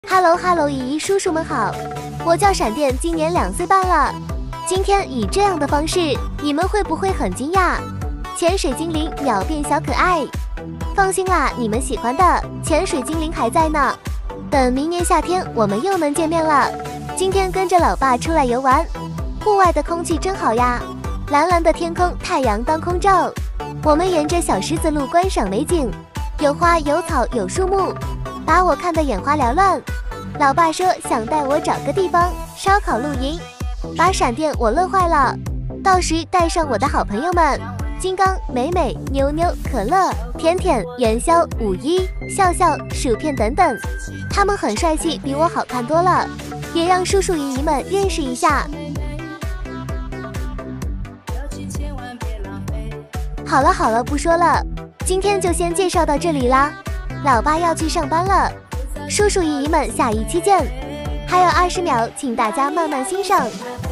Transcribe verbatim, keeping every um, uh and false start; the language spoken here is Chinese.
Hello Hello， 姨姨叔叔们好，我叫闪电，今年两岁半了。今天以这样的方式，你们会不会很惊讶？潜水精灵秒变小可爱。放心啦，你们喜欢的潜水精灵还在呢。等明年夏天我们又能见面了。今天跟着老爸出来游玩，户外的空气真好呀，蓝蓝的天空，太阳当空照。我们沿着小石子路观赏美景，有花有草有树木，把我看得眼花缭乱。老爸说想带我找个地方烧烤露营，把闪电我乐坏了。到时带上我的好朋友们金刚、美美、妞妞、可乐、甜甜、元宵、五一、笑笑、薯片等等，他们很帅气，比我好看多了，也让叔叔姨姨们认识一下。好了好了，不说了，今天就先介绍到这里啦。老爸要去上班了，叔叔姨姨们下一期见。还有二十秒，请大家慢慢欣赏。